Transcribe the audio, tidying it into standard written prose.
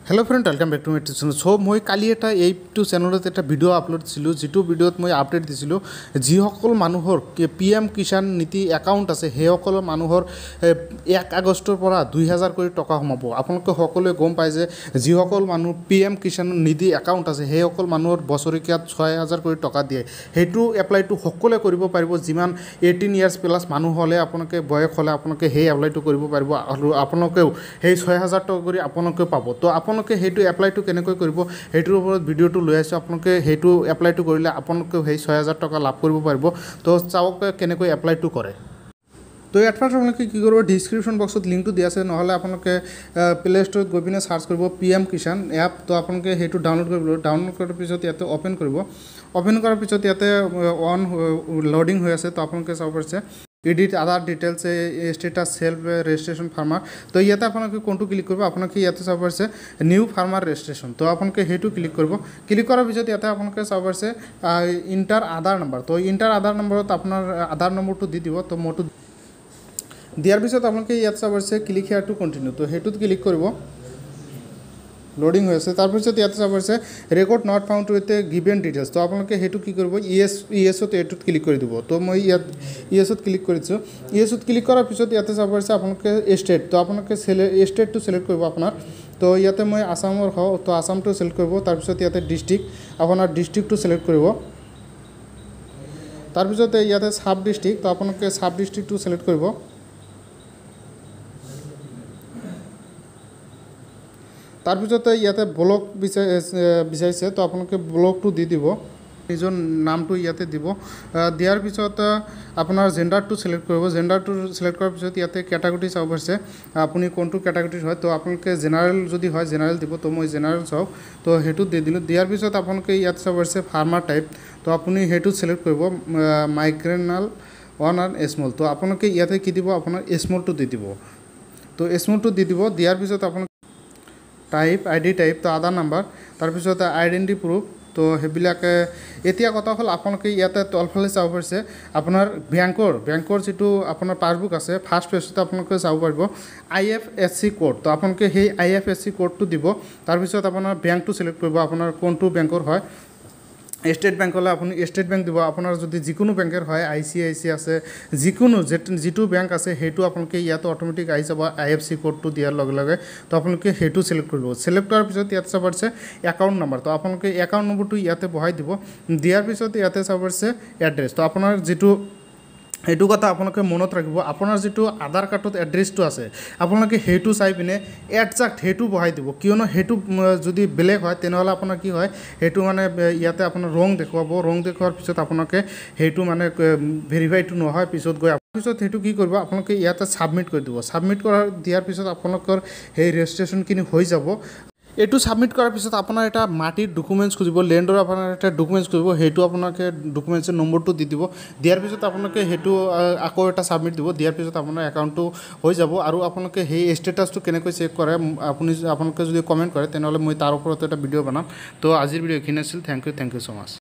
Hello friend welcome back to my channel. So मैं काली एटू चैनलत एक video upload दिছিলোঁ Jitu भिडिओत मैं update दिছিলোঁ যিসকল মানুহৰ PM কিষাণ নীতি একাউণ্ট আছে সেইসকল মানুহৰ 1 আগষ্টৰ পৰা 2000 কোটি টকা সোমাব। আপোনালোকে সকলোৱে গম পায় যে যিসকল মানুহ PM কিষাণ নীতি একাউণ্ট আছে সেইসকল মানুহৰ বছৰিকীয়াত 6000 কোটি টকা দিয়ে। সেইটো এপ্লাইটো সকলোৱে কৰিব পাৰিব, যিমান 18 ইয়াৰ্ছ প্লাছ মানুহ হ'লে আপোনালোকে বয়স হ'লে আপোনালোকে সেই এপ্লাইটো কৰিব পাৰিব আৰু আপোনালোকেও সেই 6000 টকা কৰি আপোনালোকে পাব। তো আপোনালোকে সেইটো এপ্লাইটো কেনেকৈ কৰিব সেইটোৰ ওপৰত ভিডিঅ'টো লৈ আছোঁ। আপোনালোকে সেইটো এপ্লাইটো কৰিলে আপোনালোকে সেই 6000 টকা লাভ কৰিব পাৰিব। তো চাওক কেনেকৈ এপ্লাইটো কৰে। তো এট ফাৰ্ষ্ট আপোনালোকে কি কৰিব, ডিছক্ৰিপশ্যন বক্সত লিংকটো দিয়া আছে, নহ'লে আপোনালোকে প্লে ষ্ট'ৰত গৈ পিনে চাৰ্চ কৰিব PM কিষাণ এপ। তো আপোনালোকে সেইটো ডাউনলোড কৰিব। ডাউনলোড কৰাৰ পিছত ইয়াতে অ'পেন কৰিব। অ'পেন কৰাৰ পিছত ইয়াতে লোডিং হৈ আছে। তো আপোনালোকে চাব পাৰিছে edit other details status self registration farmer. তো ইয়াতে আপোনালোকে কোনটো ক্লিক কৰিব, আপোনালোকে ইয়াতে চাব পাৰিছে নিউ ফাৰ্মাৰ ৰেজিষ্ট্ৰেশ্যন। তো আপোনালোকে সেইটো ক্লিক কৰিব। ক্লিক কৰাৰ পিছত ইয়াতে আপোনালোকে চাব পাৰিছে ইণ্টাৰ আধাৰ নম্বৰ। তো ইণ্টাৰ আধাৰ নম্বৰত আপোনাৰ আধাৰ নম্বৰটো দি দিব। তো মোৰটো দিয়াৰ পিছত আপোনালোকে ইয়াত চাব পাৰিছে ক্লিক হেয়াৰ টু কণ্টিনিউ। তো সেইটোত ক্লিক কৰিব। লোডিং হৈ আছে। তাৰপিছত ইয়াতে চাব পাৰিছে record not found with given details. তো আপোনালোকে সেইটো কি কৰিব, ইয়েছত এইটোত ক্লিক কৰি দিব। তো মই ইয়াত ইয়েছত ক্লিক কৰিছোঁ। ইয়েছত ক্লিক কৰাৰ পিছত ইয়াতে চাব পাৰিছে আপোনালোকে ষ্টেট। তো আপোনালোকে ষ্টেটটো চিলেক্ট কৰিব আপোনাৰ। তো ইয়াতে মই আসামৰ হওঁ, তো আসামটো চিলেক্ট কৰিব। তাৰপিছত ইয়াতে ডিষ্ট্ৰিক্ট, আপোনাৰ ডিষ্ট্ৰিক্টটো চিলেক্ট কৰিব। তাৰপিছত ইয়াতে সাব ডিষ্ট্ৰিক্ট, তো আপোনালোকে সাব ডিষ্ট্ৰিক্টটো চিলেক্ট কৰিব। তাৰপিছতে ইয়াতে ব্লক বিচাৰিছে, তো আপোনালোকে ব্লকটো দি দিব, নিজৰ নামটো ইয়াতে দিব। দিয়াৰ পিছত আপোনাৰ জেণ্ডাৰটো চিলেক্ট কৰিব। জেণ্ডাৰটো চিলেক্ট কৰাৰ পিছত ইয়াতে কেটাগৰী চাব পাৰিছে আপুনি কোনটো কেটাগৰীৰ হয়। তো আপোনালোকে জেনেৰেল যদি হয় জেনেৰেল দিব। তো মই জেনেৰেল চাওঁ, তো সেইটোত দি দিলোঁ। দিয়াৰ পিছত আপোনালোকে ইয়াত চাব পাৰিছে ফাৰ্মাৰ টাইপ। তো আপুনি সেইটো চিলেক্ট কৰিব, মাইগ্ৰেনাল ওৱান আৰু স্মল। তো আপোনালোকে ইয়াতে কি দিব, আপোনাৰ স্মলটো দি দিব। তো স্মলটো দি দিব। দিয়াৰ পিছত আপোনালোকে টাইপ ID টাইপ, তো আধাৰ নাম্বাৰ, তাৰপিছত আইডেণ্টি প্ৰুফ। তো সেইবিলাকে এতিয়া কথা হ'ল আপোনালোকে ইয়াতে তলফালে চাব পাৰিছে আপোনাৰ বেংকৰ যিটো আপোনাৰ পাছবুক আছে ফাৰ্ষ্ট পেজতে আপোনালোকে চাব পাৰিব IFSC কোড। তো আপোনালোকে সেই IFSC কোডটো দিব। তাৰপিছত আপোনাৰ বেংকটো চিলেক্ট কৰিব, আপোনাৰ কোনটো বেংকৰ হয়। ষ্টেট বেংক হ'লে আপুনি ষ্টেট বেংক দিব। আপোনাৰ যদি যিকোনো বেংকৰ হয় ICIC আছে, যিকোনো যিটো বেংক আছে সেইটো আপোনালোকে ইয়াতে অট'মেটিক আহি যাব IFSC কোডটো দিয়াৰ লগে লগে। তো আপোনালোকে সেইটো চিলেক্ট কৰিব। চিলেক্ট কৰাৰ পিছত ইয়াতে চাব পাৰিছে একাউণ্ট নম্বৰ। তো আপোনালোকে একাউণ্ট নম্বৰটো ইয়াতে বহাই দিব। দিয়াৰ পিছত ইয়াতে চাব পাৰিছে এড্ৰেছ। তো আপোনাৰ যিটো এইটো কথা আপোনালোকে মনত ৰাখিব, আপোনাৰ যিটো আধাৰ কাৰ্ডত এড্ৰেছটো আছে আপোনালোকে সেইটো চাই পিনে একজাক্ট সেইটো বহাই দিব। কিয়নো সেইটো যদি বেলেগ হয় তেনেহ'লে আপোনাৰ কি হয়, সেইটো মানে ইয়াতে আপোনাৰ ৰং দেখুৱাব। ৰং দেখুৱাৰ পিছত আপোনালোকে সেইটো মানে ভেৰিফাইটো নহয়। পিছত গৈ পিছত সেইটো কি কৰিব, আপোনালোকে ইয়াতে ছাবমিট কৰি দিব। ছাবমিট দিয়াৰ পিছত আপোনালোকৰ সেই ৰেজিষ্ট্ৰেশ্যনখিনি হৈ যাব। এইটো ছাবমিট কৰাৰ পিছত আপোনাৰ এটা মাটিৰ ডকুমেণ্টছ খুজিব, লেণ্ডৰ আপোনাৰ এটা ডকুমেণ্টছ খুজিব। সেইটো আপোনালোকে ডকুমেণ্টছৰ নম্বৰটো দি দিব। দিয়াৰ পিছত আপোনালোকে সেইটো আকৌ এটা ছাবমিট দিব। দিয়াৰ পিছত আপোনাৰ একাউণ্টটো হৈ যাব। আৰু আপোনালোকে সেই ষ্টেটাছটো কেনেকৈ চেক কৰে আপোনালোকে যদি কমেণ্ট কৰে তেনেহ'লে মই তাৰ ওপৰত এটা ভিডিঅ' বনাম। তো আজিৰ ভিডিঅ' এইখিনি আছিল। Thank you so' much.